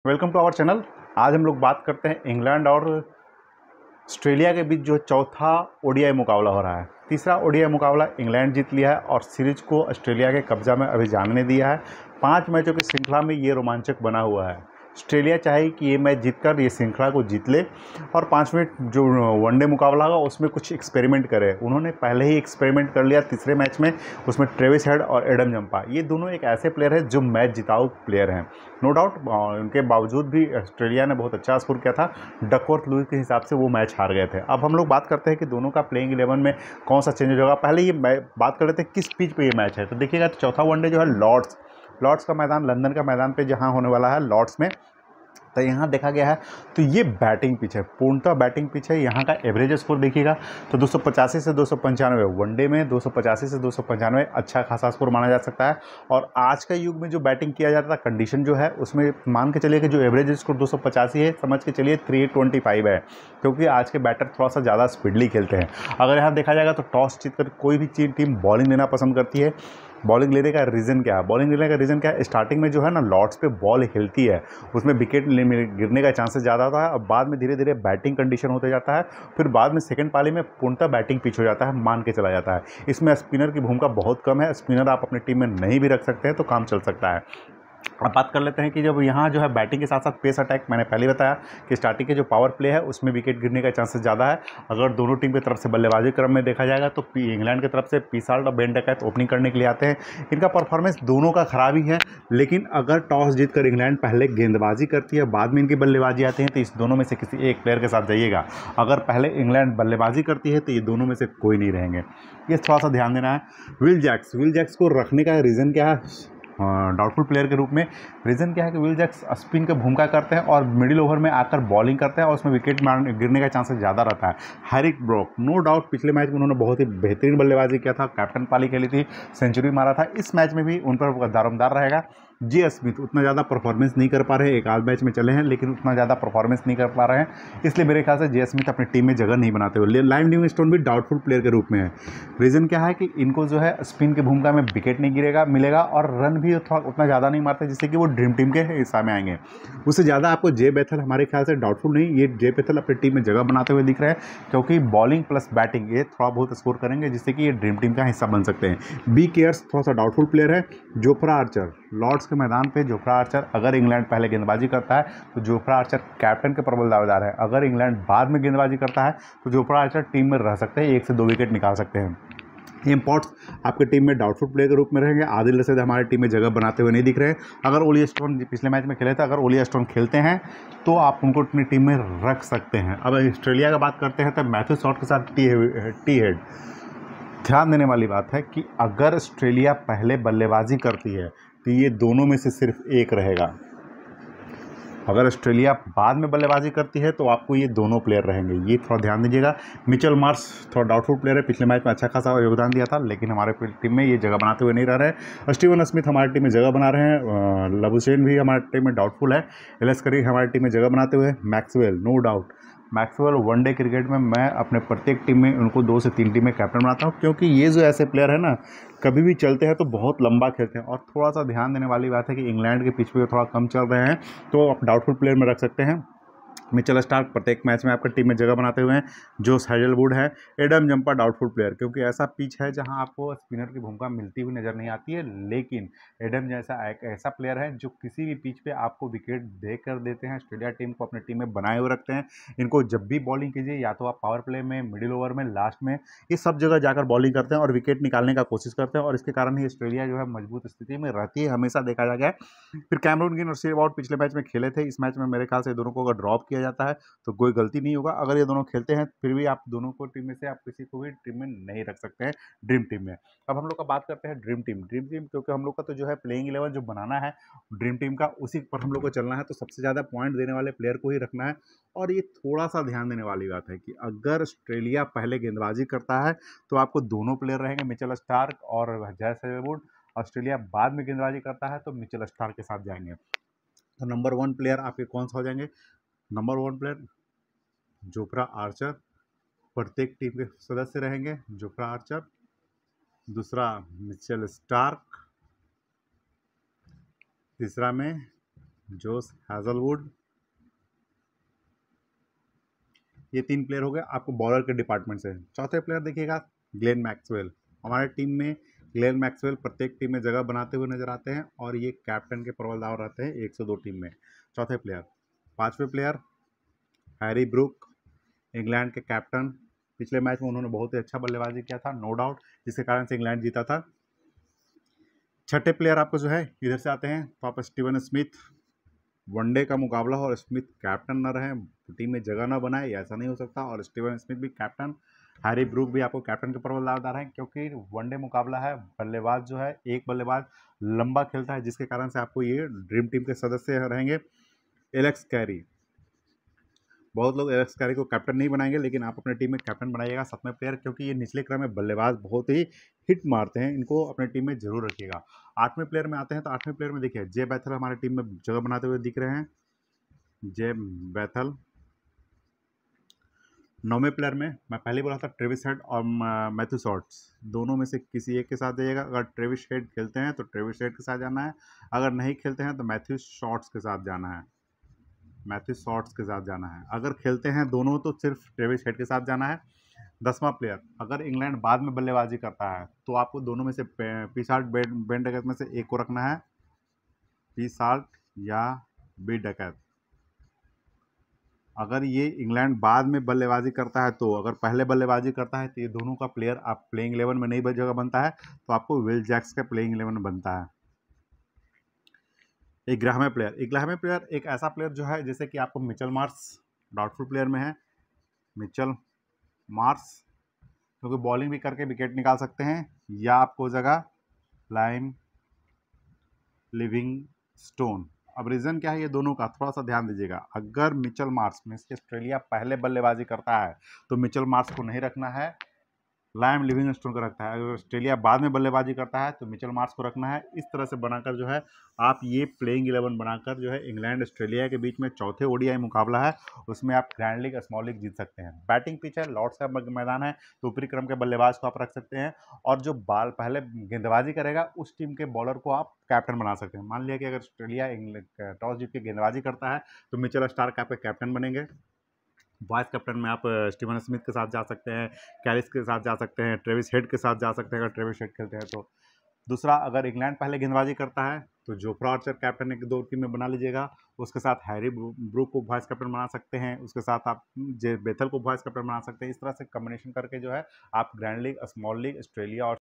Welcome to our channel. आज हम लोग बात करते हैं इंग्लैंड और ऑस्ट्रेलिया के बीच जो चौथा ओडीआई मुकाबला हो रहा है। तीसरा ओडीआई मुकाबला इंग्लैंड जीत लिया है और सीरीज को ऑस्ट्रेलिया के कब्जा में अभी जाने दिया है। 5 मैचों की श्रृंखला में ये रोमांचक बना हुआ है। ऑस्ट्रेलिया चाहे कि ये मैच जीतकर ये श्रृंखला को जीत ले और 5वें जो वनडे मुकाबला होगा उसमें कुछ एक्सपेरिमेंट करे। उन्होंने पहले ही एक्सपेरिमेंट कर लिया तीसरे मैच में, उसमें ट्रेविस हेड और एडम जंपा, ये दोनों एक ऐसे प्लेयर हैं जो मैच जिताऊ प्लेयर हैं। नो डाउट उनके बावजूद भी ऑस्ट्रेलिया ने बहुत अच्छा स्कोर किया था। डकवर्थ लुईस के हिसाब से वो मैच हार गए थे। अब हम लोग बात करते हैं कि दोनों का प्लेइंग 11 में कौन सा चेंज होगा। पहले ये बात कर लेते हैं किस पिच पे ये मैच है। तो देखिएगा, तो चौथा वनडे जो है लॉर्ड्स का मैदान, लंदन का मैदान पे जहां होने वाला है लॉर्ड्स में। तो यहाँ देखा गया है तो ये बैटिंग पिच है, पूर्णतः बैटिंग पिच है। यहाँ का एवरेज स्कोर देखिएगा तो 285 से 295, वनडे में 285 से 295 अच्छा खासा स्कोर माना जा सकता है। और आज का युग में जो बैटिंग किया जाता है, कंडीशन जो है उसमें मान के चलिए कि जो एवरेज स्कोर 285 है, समझ के चलिए 325 है, क्योंकि आज के बैटर थोड़ा सा ज़्यादा स्पीडली खेलते हैं। अगर यहाँ देखा जाएगा तो टॉस जीतकर कोई भी टीम बॉलिंग लेना पसंद करती है। बॉलिंग लेने का रीज़न क्या है? बॉलिंग लेने का रीज़न क्या है? स्टार्टिंग में जो है ना लॉर्ड्स पे बॉल हिलती है, उसमें विकेट गिरने का चांसेस ज़्यादा होता है और बाद में धीरे धीरे बैटिंग कंडीशन होते जाता है। फिर बाद में सेकंड पाली में पूर्णतः बैटिंग पिच हो जाता है, मान के चला जाता है। इसमें स्पिनर की भूमिका बहुत कम है। स्पिनर आप अपनी टीम में नहीं भी रख सकते हैं तो काम चल सकता है। अब बात कर लेते हैं कि जब यहाँ जो है बैटिंग के साथ साथ पेस अटैक, मैंने पहले बताया कि स्टार्टिंग के जो पावर प्ले है उसमें विकेट गिरने का चांसेस ज़्यादा है। अगर दोनों टीम की तरफ से बल्लेबाजी क्रम में देखा जाएगा तो इंग्लैंड की तरफ से पीसाल्ट और बेन डकैत ओपनिंग करने के लिए आते हैं। इनका परफॉर्मेंस दोनों का खराब ही है, लेकिन अगर टॉस जीतकर इंग्लैंड पहले गेंदबाजी करती है, बाद में इनकी बल्लेबाजी आती है, तो इस दोनों में से किसी एक प्लेयर के साथ जाइएगा। अगर पहले इंग्लैंड बल्लेबाजी करती है तो ये दोनों में से कोई नहीं रहेंगे, ये थोड़ा सा ध्यान देना है। विल जैक्स को रखने का रीज़न क्या है डाउटफुल प्लेयर के रूप में? रीज़न क्या है कि विल जैक्स स्पिन की भूमिका करते हैं और मिडिल ओवर में आकर बॉलिंग करते हैं और उसमें विकेट गिरने का चांसेस ज़्यादा रहता है। हैरिक ब्रोक, नो डाउट पिछले मैच में उन्होंने बहुत ही बेहतरीन बल्लेबाजी किया था, कैप्टन पाली खेली थी, सेंचुरी मारा था। इस मैच में भी उन पर दारोमदार रहेगा। जे स्मिथ उतना ज़्यादा परफॉर्मेंस नहीं कर पा रहे हैं, एक आध मैच में चले हैं लेकिन उतना ज़्यादा परफॉर्मेंस नहीं कर पा रहे हैं, इसलिए मेरे ख्याल से जे स्मिथ अपनी टीम में जगह नहीं बनाते हुए। लाइम लिविंगस्टोन भी डाउटफुल प्लेयर के रूप में है। रीज़न क्या है कि इनको जो है स्पिन की भूमिका में विकेट नहीं मिलेगा और रन भी थोड़ा उतना ज़्यादा नहीं मारते जिससे कि वो ड्रीम टीम के हिस्सा में आएंगे। उससे ज़्यादा आपको जे बेथल हमारे ख्याल से डाउटफुल नहीं, ये जे बेथल अपनी टीम में जगह बनाते हुए दिख रहे हैं, क्योंकि बॉलिंग प्लस बैटिंग ये थोड़ा बहुत स्कोर करेंगे जिससे कि ये ड्रीम टीम का हिस्सा बन सकते हैं। बी केयर्स थोड़ा सा डाउटफुल प्लेयर है। जोफ्रा आर्चर, लॉर्ड्स के मैदान पे जोफ्रा आर्चर, अगर इंग्लैंड पहले गेंदबाजी करता है तो जोफ्रा आर्चर कैप्टन के प्रबल दावेदार है। अगर इंग्लैंड बाद में गेंदबाजी करता है तो जोफ्रा आर्चर टीम में रह सकते हैं, 1 से 2 विकेट निकाल सकते हैं। इम्पॉर्ट्स आपके टीम में डाउटफुल प्लेयर के रूप में रहेंगे। आदिल रशीद हमारे टीम में जगह बनाते हुए नहीं दिख रहे हैं। अगर ओली स्टोन पिछले मैच में खेले थे, अगर ओली स्टोन खेलते हैं तो आप उनको अपनी टीम में रख सकते हैं। अब ऑस्ट्रेलिया का बात करते हैं तो मैथ्यू शॉट के साथ टी हेड। ध्यान देने वाली बात है कि अगर ऑस्ट्रेलिया पहले बल्लेबाजी करती है तो ये दोनों में से सिर्फ एक रहेगा। अगर ऑस्ट्रेलिया बाद में बल्लेबाजी करती है तो आपको ये दोनों प्लेयर रहेंगे, ये थोड़ा ध्यान दीजिएगा। मिचेल मार्श थोड़ा डाउटफुल प्लेयर है, पिछले मैच में अच्छा खासा योगदान दिया था लेकिन हमारे टीम में ये जगह बनाते हुए नहीं रह रहे हैं। स्टीवन स्मिथ हमारी टीम में जगह बना रहे हैं। लबुशेन भी हमारी टीम में डाउटफुल है। एलएस करी हमारी टीम में जगह बनाते हुए। Maxwell, no doubt Maxwell one day cricket में मैं अपने प्रत्येक टीम में उनको 2 से 3 टीम में कैप्टन बनाता हूँ, क्योंकि ये जो ऐसे प्लेयर है ना, कभी भी चलते हैं तो बहुत लंबा खेलते हैं। और थोड़ा सा ध्यान देने वाली बात है कि इंग्लैंड के पिच पे थोड़ा कम चल रहे हैं, तो आप डाउटफुल प्लेयर में रख सकते हैं। मिचेल स्टार्क प्रत्येक मैच में आपका टीम में जगह बनाते हुए हैं। जोश हेजलवुड है। एडम जंपा डाउटफुल प्लेयर, क्योंकि ऐसा पिच है जहां आपको स्पिनर की भूमिका मिलती हुई नजर नहीं आती है, लेकिन एडम जैसा एक ऐसा प्लेयर है जो किसी भी पिच पे आपको विकेट दे कर देते हैं। ऑस्ट्रेलिया टीम को अपने टीम में बनाए हुए रखते हैं। इनको जब भी बॉलिंग कीजिए, या तो आप पावर प्ले में, मिडिल ओवर में, लास्ट में, ये सब जगह जाकर बॉलिंग करते हैं और विकेट निकालने का कोशिश करते हैं, और इसके कारण ही ऑस्ट्रेलिया जो है मजबूत स्थिति में रहती है, हमेशा देखा जा गया। फिर कैमरून ग्रीन और स्टीव आउट पिछले मैच में खेले थे। इस मैच में मेरे ख्याल से दोनों को अगर ड्रॉप किया जाता है तो कोई गलती नहीं होगा। अगर ये दोनों खेलते हैं फिर भी आप दोनों को टीम में से आप किसी को भी टीम में नहीं रख सकते हैं ड्रीम टीम में। अब हम लोग का बात करते हैं ड्रीम टीम। क्योंकि हम लोग का तो जो है प्लेइंग 11 जो बनाना है ड्रीम टीम का, उसी पर हम लोग को चलना है, तो सबसे ज़्यादा पॉइंट देने वाले प्लेयर को ही रखना है। और ये थोड़ा सा ध्यान देने वाली बात है कि अगर ऑस्ट्रेलिया पहले गेंदबाजी करता है तो आपको दोनों प्लेयर रहेंगे, मिचेल स्टार्क और जैस हेजलवुड। ऑस्ट्रेलिया बाद में गेंदबाजी करता है तो मिचेल स्टार्क के साथ जाएंगे। तो नंबर 1 प्लेयर आपके कौन सा हो जाएंगे? नंबर 1 प्लेयर जोफ्रा आर्चर, प्रत्येक टीम के सदस्य रहेंगे जोफ्रा आर्चर। दूसरा मिचेल स्टार्क। तीसरा में जोश हैजलवुड। ये 3 प्लेयर हो गए आपको बॉलर के डिपार्टमेंट से। चौथे प्लेयर देखिएगा ग्लेन मैक्सवेल। हमारे टीम में ग्लेन मैक्सवेल प्रत्येक टीम में जगह बनाते हुए नजर आते हैं और ये कैप्टन के प्रबलदार रहते हैं 102 टीम में। चौथे प्लेयर। पांचवें प्लेयर हैरी ब्रूक, इंग्लैंड के कैप्टन। पिछले मैच में उन्होंने बहुत ही अच्छा बल्लेबाजी किया था, नो डाउट, जिसके कारण से इंग्लैंड जीता था। छठे प्लेयर आपको जो है इधर से आते हैं तो आप स्टीवन स्मिथ। वनडे का मुकाबला हो और स्मिथ कैप्टन न रहे, टीम में जगह न बनाए, ऐसा नहीं हो सकता। और स्टीवन स्मिथ भी कैप्टन, हैरी ब्रूक भी आपको कैप्टन के प्रबलदार हैं, क्योंकि वनडे मुकाबला है, बल्लेबाज जो है एक बल्लेबाज लंबा खेलता है, जिसके कारण से आपको ये ड्रीम टीम के सदस्य रहेंगे। एलेक्स कैरी, बहुत लोग एलेक्स कैरी को कैप्टन नहीं बनाएंगे, लेकिन आप अपने टीम में कैप्टन बनाइएगा। 7वें प्लेयर, क्योंकि ये निचले क्रम में बल्लेबाज बहुत ही हिट मारते हैं, इनको अपने टीम में जरूर रखिएगा। 8वें प्लेयर में आते हैं तो 8वें प्लेयर में देखिए जे बैथल हमारे टीम में जगह बनाते हुए दिख रहे हैं, जे बैथल। 9वें प्लेयर में मैं पहले बोला था ट्रेविस हेड और मैथ्यू शॉर्ट्स, दोनों में से किसी एक के साथ जाइएगा। अगर ट्रेविस हेड खेलते हैं तो ट्रेविस हेड के साथ जाना है, अगर नहीं खेलते हैं तो मैथ्यू शॉर्ट्स के साथ जाना है, मैथ्यू शॉर्ट्स के साथ जाना है। अगर खेलते हैं दोनों तो सिर्फ ट्रेविस हेड के साथ जाना है। 10वां प्लेयर, अगर इंग्लैंड बाद में बल्लेबाजी करता है तो आपको दोनों में से पीसाल्ट बेन डकैत में से एक को रखना है, पीसाल्ट या बी डकैत। अगर ये इंग्लैंड बाद में बल्लेबाजी करता है तो, अगर पहले बल्लेबाजी करता है तो ये दोनों का प्लेयर आप प्लेइंग 11 में नहीं जगह बनता है, तो आपको विल जैक्स का प्लेइंग 11 में बनता है। 11वें प्लेयर, 11वें प्लेयर एक ऐसा प्लेयर जो है जैसे कि आपको मिचेल मार्श डाउटफुल प्लेयर में है, मिचेल मार्श, क्योंकि बॉलिंग भी करके विकेट निकाल सकते हैं, या आपको जगह लाइम लिविंगस्टोन। अब रीज़न क्या है ये दोनों का, थोड़ा सा ध्यान दीजिएगा। अगर मिचेल मार्श में से ऑस्ट्रेलिया पहले बल्लेबाजी करता है तो मिचेल मार्श को नहीं रखना है, लाइम लिविंगस्टोन को रखता है। अगर ऑस्ट्रेलिया बाद में बल्लेबाजी करता है तो मिचेल मार्श को रखना है। इस तरह से बनाकर जो है आप ये प्लेइंग 11 बनाकर जो है इंग्लैंड ऑस्ट्रेलिया के बीच में चौथे ओडीआई मुकाबला है, उसमें आप ग्रैंड लीग स्मॉल लीग जीत सकते हैं। बैटिंग पिच है, लॉर्ड्स का मैदान है, तो ऊपरी क्रम के बल्लेबाज को आप रख सकते हैं, और जो बाल पहले गेंदबाजी करेगा उस टीम के बॉलर को आप कैप्टन बना सकते हैं। मान लिया कि अगर ऑस्ट्रेलिया इंग्लैंड टॉस जीत के गेंदबाजी करता है तो मिचेल स्टार्क आपके कैप्टन बनेंगे। वाइस कैप्टन में आप स्टीवन स्मिथ के साथ जा सकते हैं, कैरिस के साथ जा सकते हैं, ट्रेविस हेड के साथ जा सकते हैं अगर ट्रेविस हेड खेलते हैं तो। दूसरा, अगर इंग्लैंड पहले गेंदबाजी करता है तो जोफ्रा आर्चर कैप्टन एक 2 टीम में बना लीजिएगा, उसके साथ हैरी ब्रूक को वाइस कैप्टन बना सकते हैं, उसके साथ आप जे बेथल को वाइस कैप्टन बना सकते हैं। इस तरह से कॉम्बिनेशन करके जो है आप grand league, small league, Australia और